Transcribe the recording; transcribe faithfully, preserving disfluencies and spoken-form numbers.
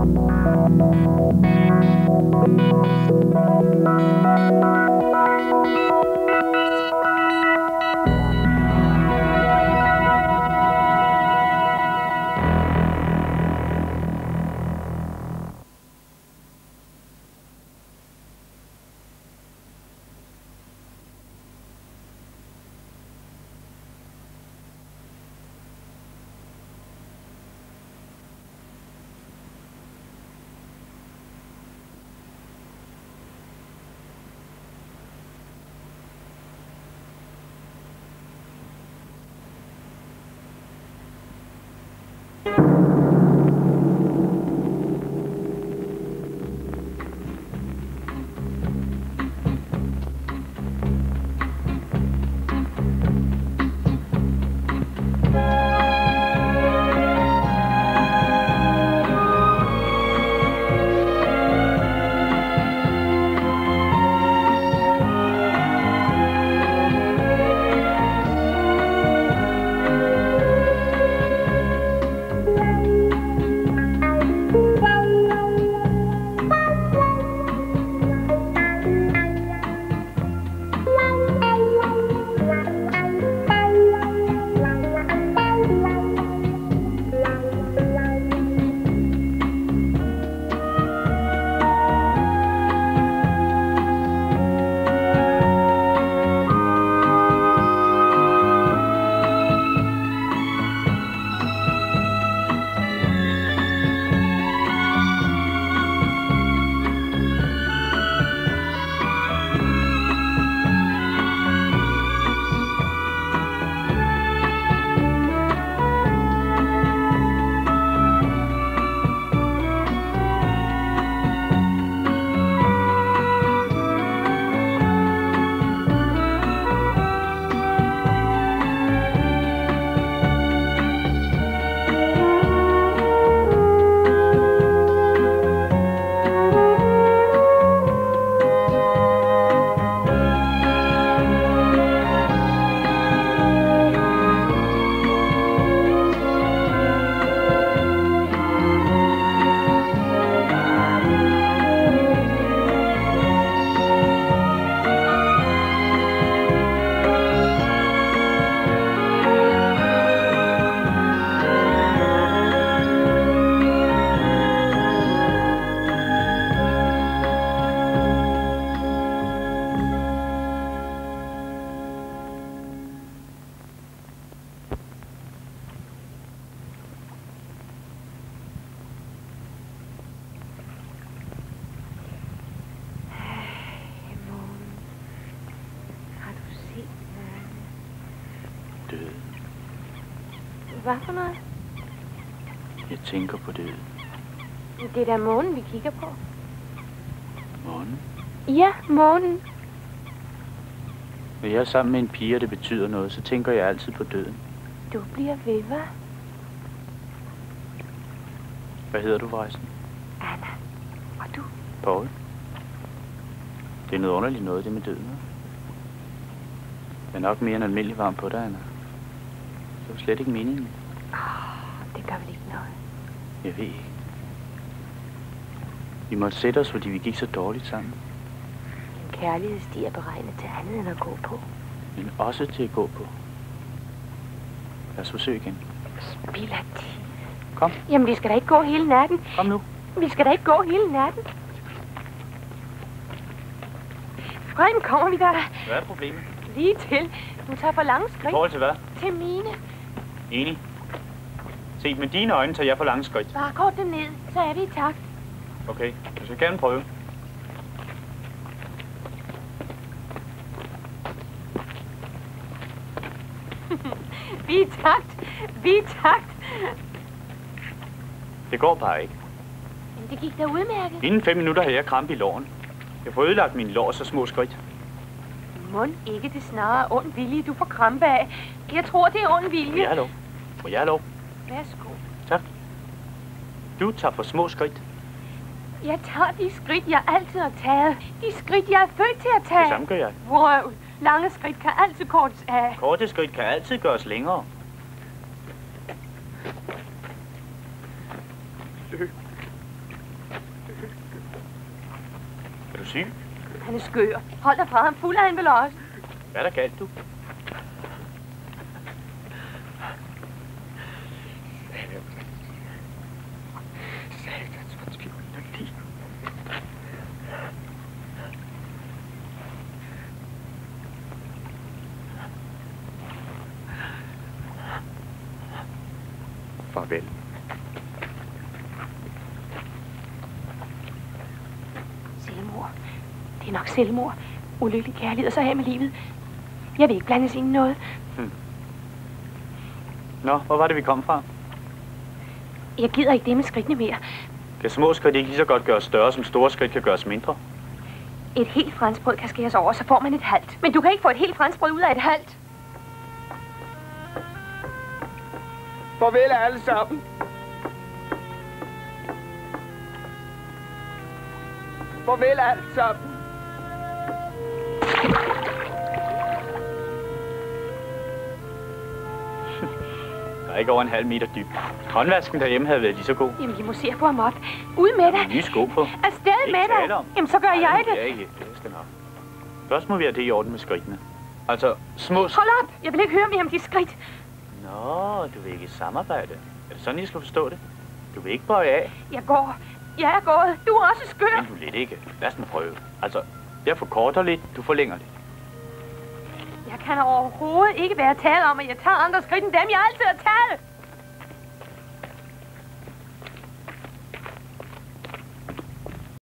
Hvad for noget? Jeg tænker på det. Det er da månen, vi kigger på. Månen? Ja, månen. Når jeg er sammen med en pige, og det betyder noget, så tænker jeg altid på døden. Du bliver ved, hva'? Hvad hedder du forresten? Anna. Og du? Paul. Det er noget underligt noget, det med døden. Det er nok mere end almindelig varm på dig, Anna. Det var slet ikke meningen. Åh, det gør vel ikke noget. Jeg ved ikke. Vi måtte sætte os, fordi vi gik så dårligt sammen. En kærlighedsti er beregnet til andet end at gå på. Men også til at gå på. Lad os forsøge igen. Spild af tid. Kom. Jamen, vi skal da ikke gå hele natten. Kom nu. Vi skal da ikke gå hele natten. Frem kommer vi der. Hvad er problemet? Lige til. Du tager for lange skridt. I forhold til hvad? Til mine. Enig. Set med dine øjne tager jeg for lange skridt. Bare gå dem ned, så er vi i takt. Okay, jeg skal gerne prøve. Vi er i takt. Vi er i takt. Det går bare ikke. Men det gik da udmærket. Inden fem minutter havde jeg krampe i låren. Jeg får ødelagt mine lår så små skridt. Mund ikke, det snarere ond vilje, du får krampe af. Jeg tror, det er ond vilje. Må jeg have lov? Må jeg have lov? Værsgo. Tak. Du tager for små skridt. Jeg tager de skridt, jeg altid har taget. De skridt, jeg er født til at tage. Det samme gør jeg. Vrøvl. Lange skridt kan altid kortes af. Korte skridt kan altid gøres længere. Løb. syg. Han er skør. Hold dig fra ham, fuld af han vel også. Hvad er der galt, du? Satans, hvor spioneri. Farvel. Selvmord. Det er nok selvmord. Ulykkelig kærlighed og så her med livet. Jeg vil ikke blandes ind i noget. Hmm. Nå, hvor var det, vi kom fra? Jeg gider ikke det med skridtene mere. Kan små skridt ikke lige så godt gøres større, som store skridt kan gøres mindre? Et helt franskbrød kan skæres over, så får man et halvt. Men du kan ikke få et helt franskbrød ud af et halvt. Farvel alle sammen. Farvel alle sammen. Der er ikke over en halv meter dyb. Håndvasken derhjemme havde været lige så god. Jamen, de må se på ham op. Ud med dig. Nye sko på. Afsted med Ikke tale dig. om. Jamen, så gør jeg det. Ja, ikke. Det skal nok. Først må vi have det i orden med skridtene. Altså, små... Hold op. Jeg vil ikke høre mere om de skridt. Nå, du vil ikke samarbejde. Er det sådan, jeg skal forstå det? Du vil ikke bøje af? Jeg går. Jeg er gået. Du er også skør. Men du lidt ikke. Lad os nu prøve. Altså, jeg forkorter lidt, du forlænger lidt. Jeg kan overhovedet ikke være tale om, at jeg tager andre skridt end dem, jeg altid har taget.